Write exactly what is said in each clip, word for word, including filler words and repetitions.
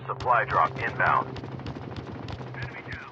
Supply drop inbound. Enemy down.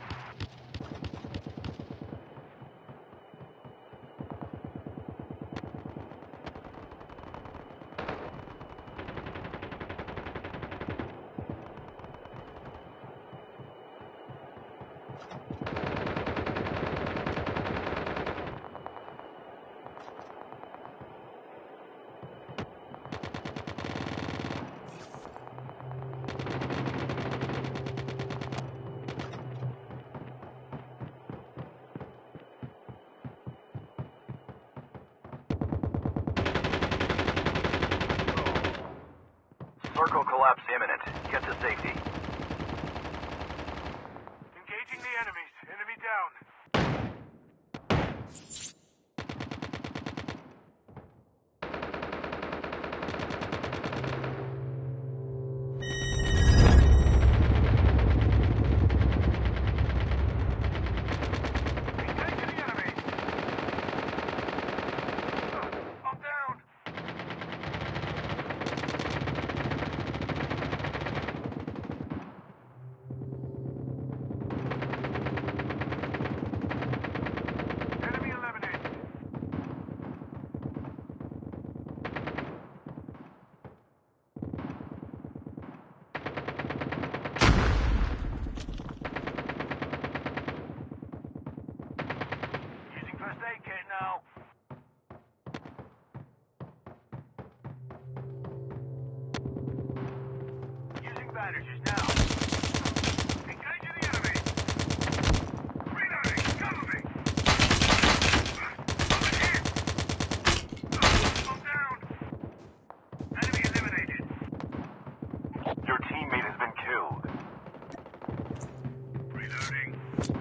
Circle collapse imminent. Get to safety. Engaging the enemies. Enemy down. Engaging the enemy. I'm down. Enemy eliminated. Using first aid kit now. Using bandages now. Engaging the enemy. Reloading. Cover me. Over here. I'm down. Enemy eliminated. Your teammate has been killed. Reloading.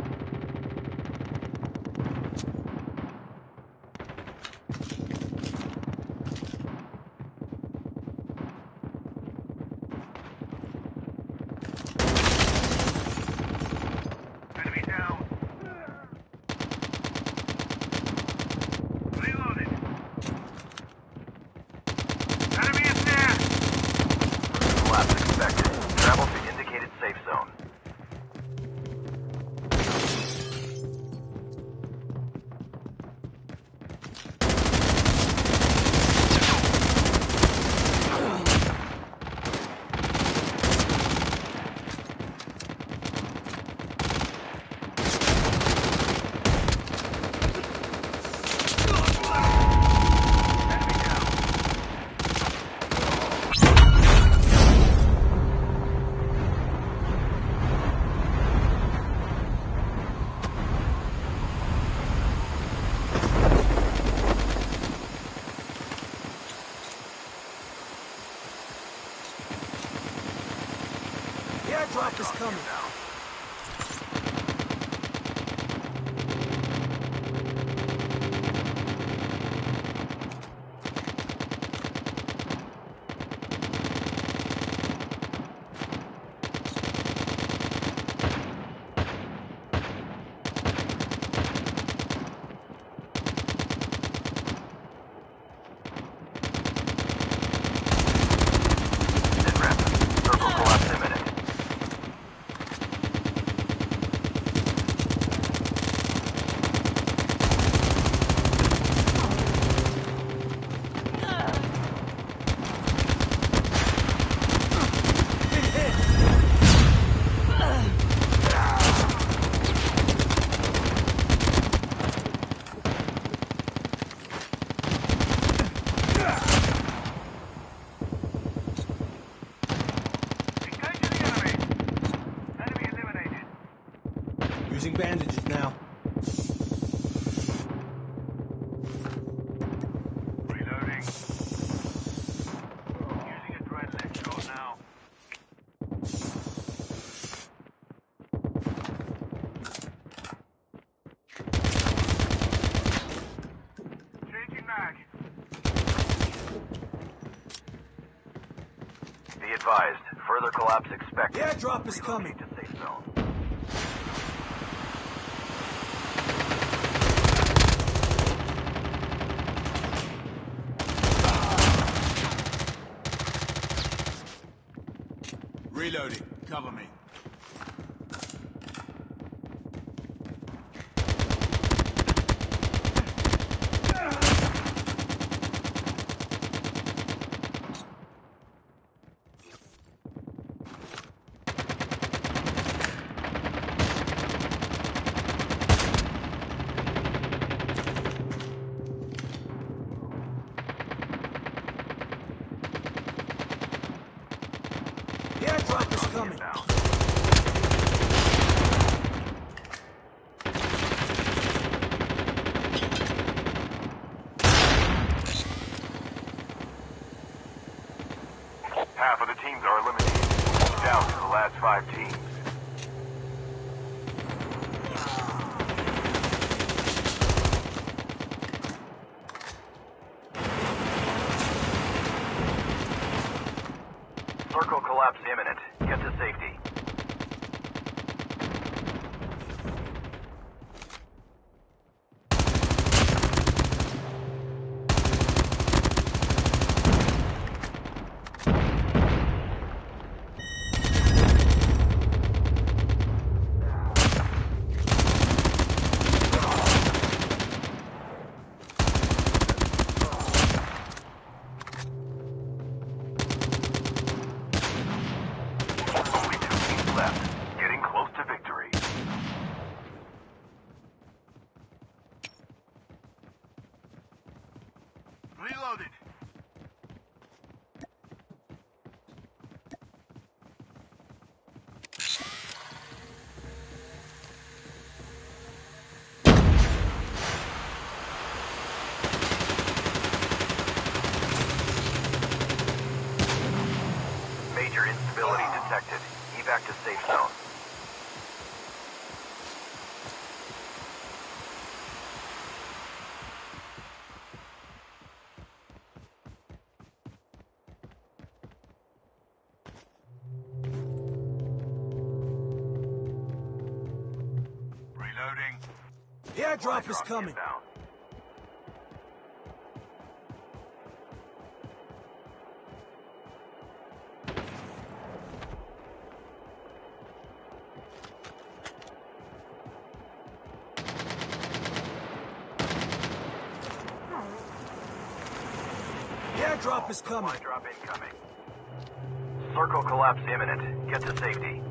Enemy down. Reloaded. Enemy is near. Collapse expected. Travel to indicated safe zone. Enemy down. The airdrop is coming. Now. Sit rep. Circle collapse imminent. Engaging the enemy. Enemy eliminated. Using bandages now. Reloading. Using adrenaline shot now. Changing mag. Be advised. Further collapse expected. The airdrop is coming. Relocate to safe zone. Reloading. Cover me. The airdrop is coming. Half of the teams are eliminated. Down to the last five teams. Circle collapse imminent. Get to safety. Only two teams left. Getting close to victory. Reloaded. Major instability detected. Evac to safe zone. Reloading. The airdrop is coming. Inbound. The airdrop is coming. Supply drop incoming. Circle collapse imminent. Get to safety.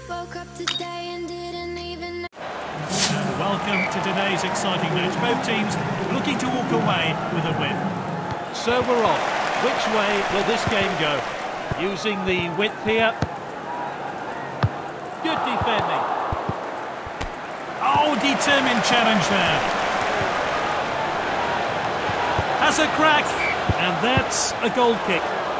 Woke up today and didn't even know. And welcome to today's exciting match. Both teams looking to walk away with a win. So we're off. Which way will this game go? Using the width here. Good defending. Oh, determined challenge there. Has a crack. And that's a goal kick.